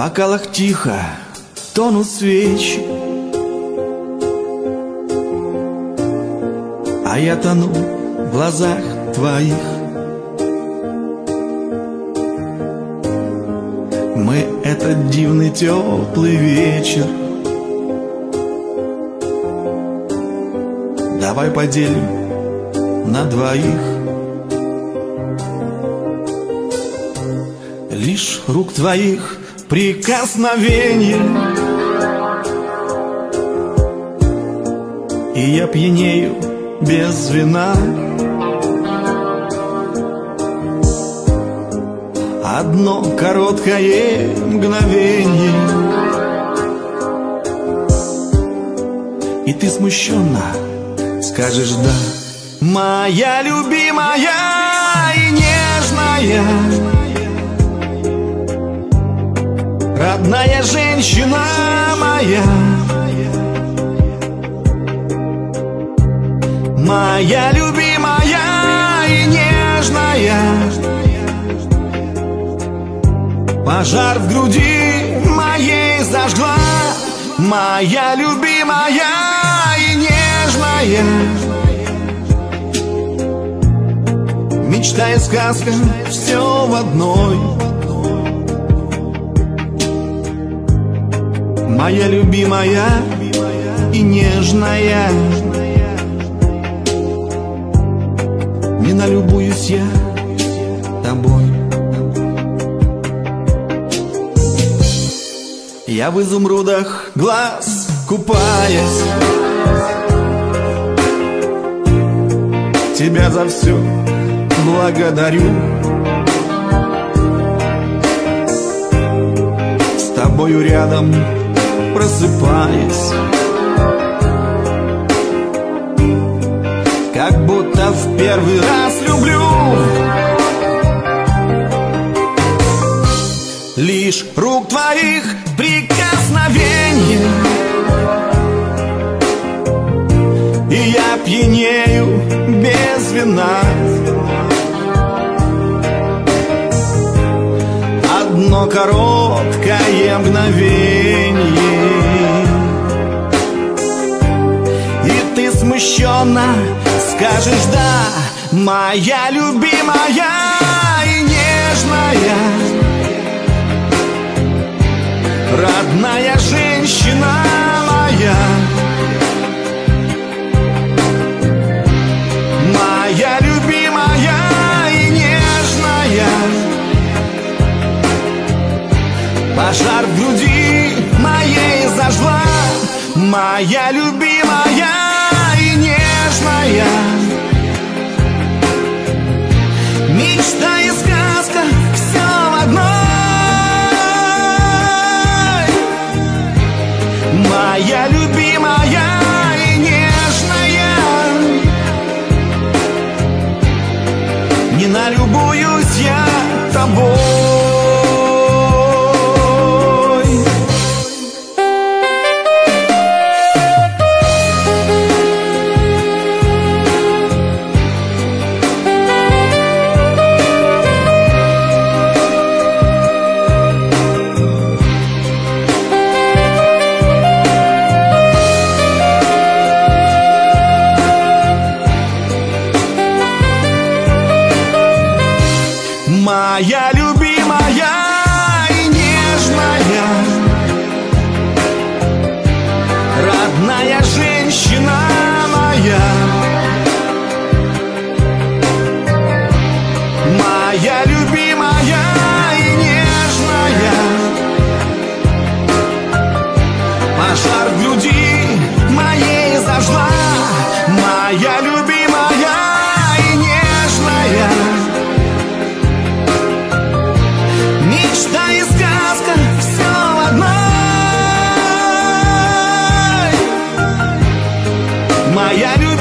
бокалах тихо тонут свечи, а я тону в глазах твоих. Мы этот дивный теплый вечер давай поделим на двоих. Лишь рук твоих прикосновенье, и я пьянею без вина. Одно короткое мгновенье, и ты смущенно скажешь да. Моя любимая и нежная, родная женщина моя, моя любимая и нежная. Пожар в груди моей зажгла, моя любимая и нежная. Мечта и сказка, все в одной. Моя любимая и нежная. Не налюбуюсь я тобой. Я в изумрудах глаз купаясь, тебя за все благодарю. С тобою рядом просыпаясь, как будто в первый раз люблю. Лишь рук твоих прикосновенье, и я пьянею без вина. Одно короткое мгновенье, и ты смущенно скажешь да. Моя любимая и нежная, родная женщина моя, моя любимая и нежная. Пожар в груди моей зажгла, моя любимая и нежная. Мечта и сказка, все в одной. Моя любимая и нежная. Не налюбуюсь я тобой. Моя любимая и нежная, родная женщина моя, моя любимая и нежная. Пожар в груди моей зажгла, моя любимая и нежная. Мечта и сказка, все в одной. Моя любимая.